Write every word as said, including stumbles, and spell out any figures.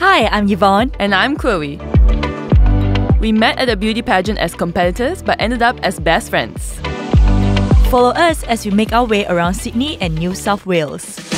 Hi, I'm Yvonne. And I'm Chloe. We met at a beauty pageant as competitors but ended up as best friends. Follow us as we make our way around Sydney and New South Wales.